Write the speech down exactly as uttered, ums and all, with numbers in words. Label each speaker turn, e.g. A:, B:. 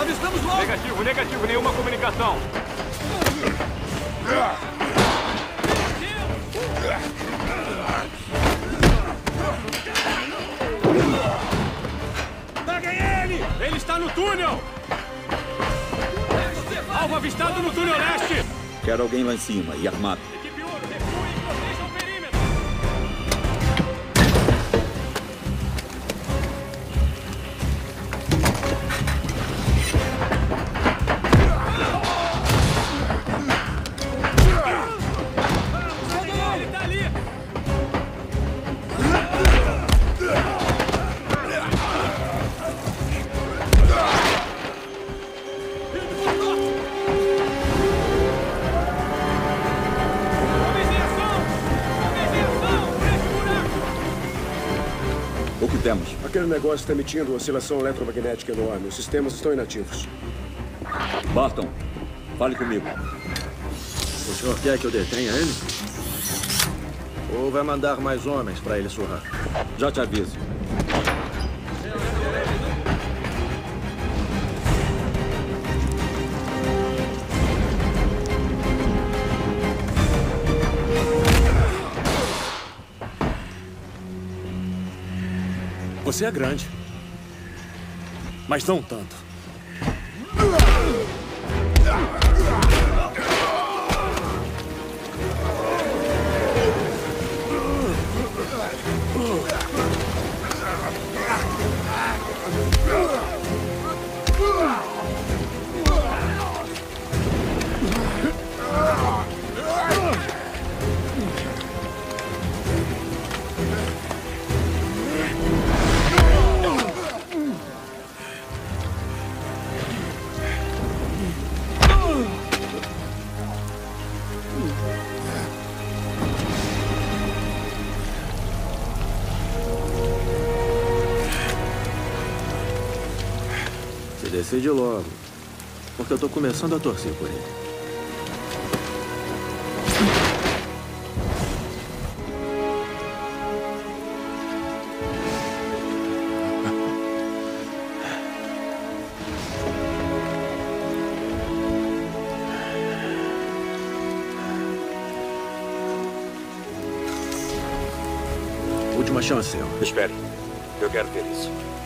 A: Estamos logo!
B: Negativo, negativo, nenhuma comunicação.
A: Peguem ele! Ele está no túnel! Alvo avistado no túnel leste!
C: Quero alguém lá em cima e armado.
A: Equipe Ouro, recuem e protejam o perímetro! Peguem ele! Tá ali!
C: O que temos?
D: Aquele negócio está emitindo oscilação eletromagnética enorme. Os sistemas estão inativos.
C: Barton, fale comigo.
E: O senhor quer que eu detenha ele? Ou vai mandar mais homens para ele surrar?
C: Já te aviso.
F: Você é grande. Mas não tanto.
E: Decide logo, porque eu tô começando a torcer por ele. Última chance, senhor.
C: Espere. Eu quero ver isso.